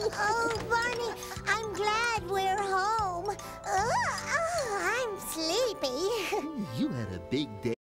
Oh, Barney, I'm glad we're home. I'm sleepy. You had a big day.